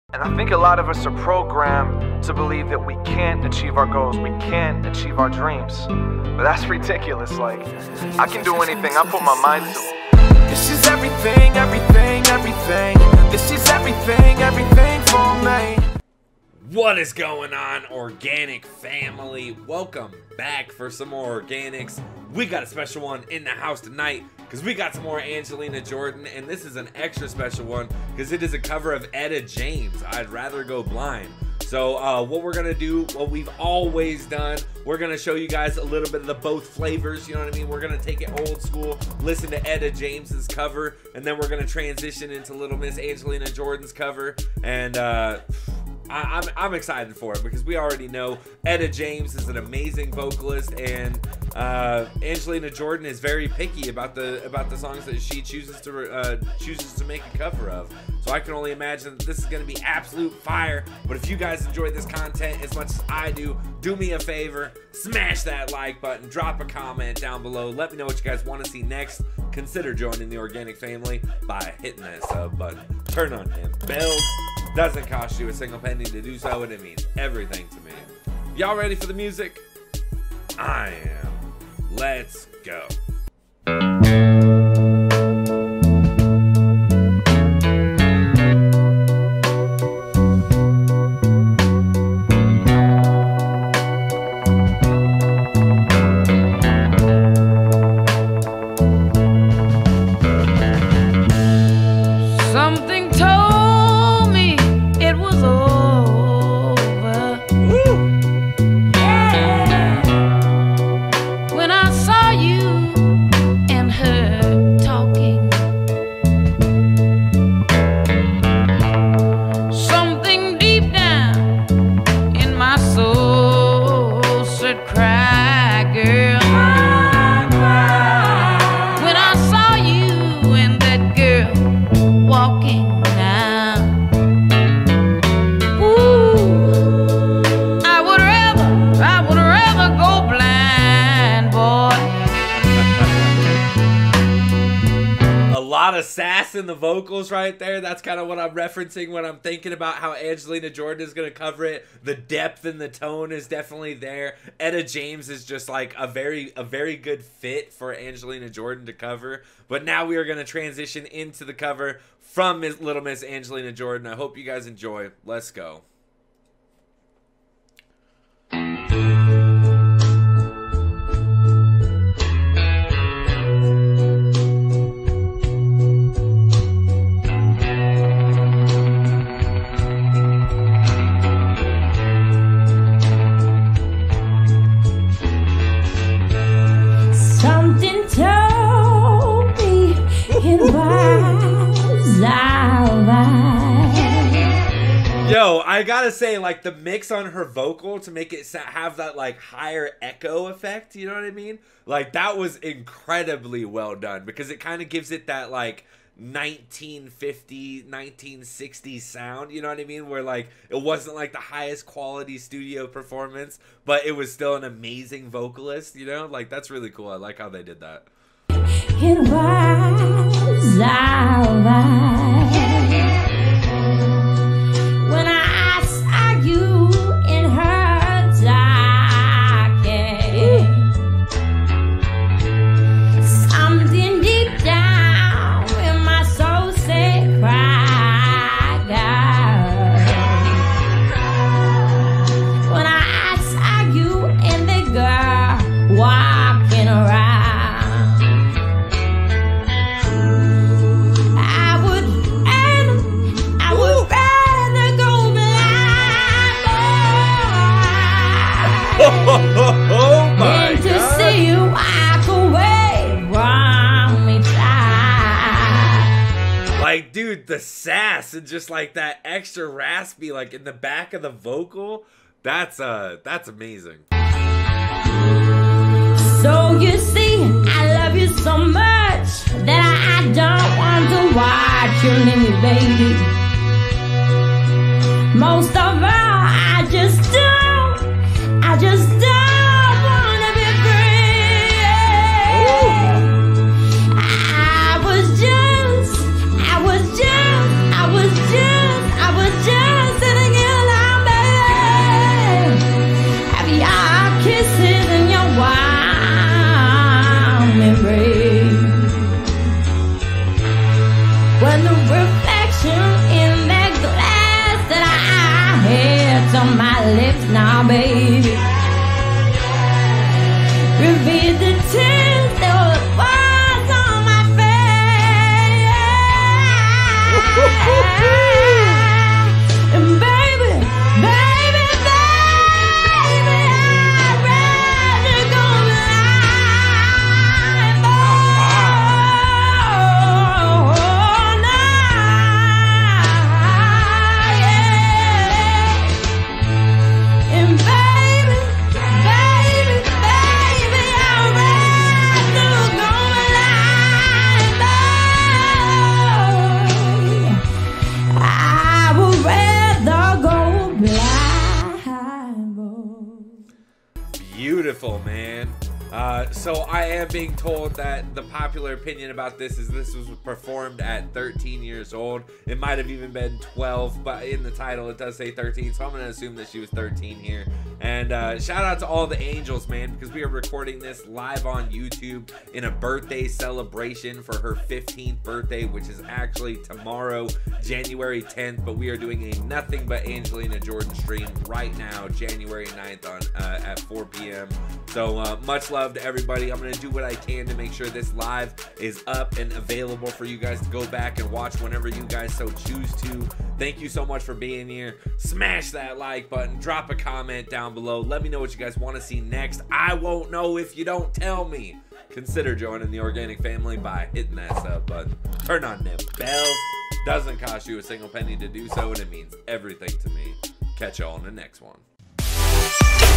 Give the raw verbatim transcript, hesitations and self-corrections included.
And I think a lot of us are programmed to believe that we can't achieve our goals, we can't achieve our dreams. But that's ridiculous. Like, I can do anything I put my mind to. This is everything, everything, everything. This is everything, everything for me. What is going on, organic family? Welcome back for some more organics. We got a special one in the house tonight because we got some more Angelina Jordan, and this is an extra special one because it is a cover of Etta James, I'd Rather Go Blind. So uh, what we're gonna do, what we've always done, we're gonna show you guys a little bit of the both flavors, you know what I mean? We're gonna take it old school, listen to Etta James's cover, and then we're gonna transition into Little Miss Angelina Jordan's cover, and uh, I, I'm, I'm excited for it because we already know Etta James is an amazing vocalist, and uh, Angelina Jordan is very picky about the about the songs that she chooses to uh, chooses to make a cover of. So I can only imagine that this is going to be absolute fire. But if you guys enjoy this content as much as I do, do me a favor, smash that like button, drop a comment down below, let me know what you guys want to see next. Consider joining the organic family by hitting that sub button. Turn on them bells. Doesn't cost you a single penny to do so, and it means everything to me. Y'all ready for the music? I am. Let's go. Something told me it was over. Yeah. When I saw you and her talking, something deep down in my soul said, cry, girl. When I saw you and that girl walking now, ooh, I would rather, I would rather go blind, boy. A lot of sass in the vocals right there. That's kind of what I'm referencing when I'm thinking about how Angelina Jordan is going to cover it. The depth and the tone is definitely there. Etta James is just like a very a very good fit for Angelina Jordan to cover. But now we are going to transition into the cover from Miss Little Miss Angelina Jordan. I hope you guys enjoy. Let's go. Something told me it was alright. Yo, I gotta say, like, the mix on her vocal to make it sa have that, like, higher echo effect, you know what I mean? Like, that was incredibly well done because it kind of gives it that, like, nineteen fifty, nineteen sixty sound, you know what I mean? Where, like, it wasn't, like, the highest quality studio performance, but it was still an amazing vocalist, you know? Like, that's really cool. I like how they did that. It was alright. When I saw you in her jacket, something deep down in my soul said, cry, girl. When I saw you and the girl walking around, I would rather, I would rather go blind, boy, Oh my than to God. see you walk away from me, child. Like, dude, the sass and just like that extra raspy, like in the back of the vocal, that's uh, that's amazing. So you see, I love you so much that I, I don't want to watch you leave me, baby. Most of all, I just don't, I just don't wanna be free. I was just, I was just, I was just, I was just my lips now, baby. Reveal the tears that was on my face. And baby, baby, baby, I'd rather go blind. Oh, no, yeah. And baby, baby, baby, I'd rather go blind. I would rather go blind. Beautiful, man. Uh, so I am being told that the popular opinion about this is this was performed at thirteen years old. It might have even been twelve, but in the title it does say thirteen, so I'm going to assume that she was thirteen here. And uh, shout out to all the angels, man, because we are recording this live on YouTube in a birthday celebration for her fifteenth birthday, which is actually tomorrow, January tenth, but we are doing a Nothing But Angelina Jordan stream right now, January ninth on uh, at four p m So uh, much love to everybody. I'm going to do what I can to make sure this live is up and available for you guys to go back and watch whenever you guys so choose to. Thank you so much for being here. Smash that like button. Drop a comment down below. Let me know what you guys want to see next. I won't know if you don't tell me. Consider joining the organic family by hitting that sub button. Turn on them bells. Doesn't cost you a single penny to do so, and it means everything to me. Catch y'all on the next one.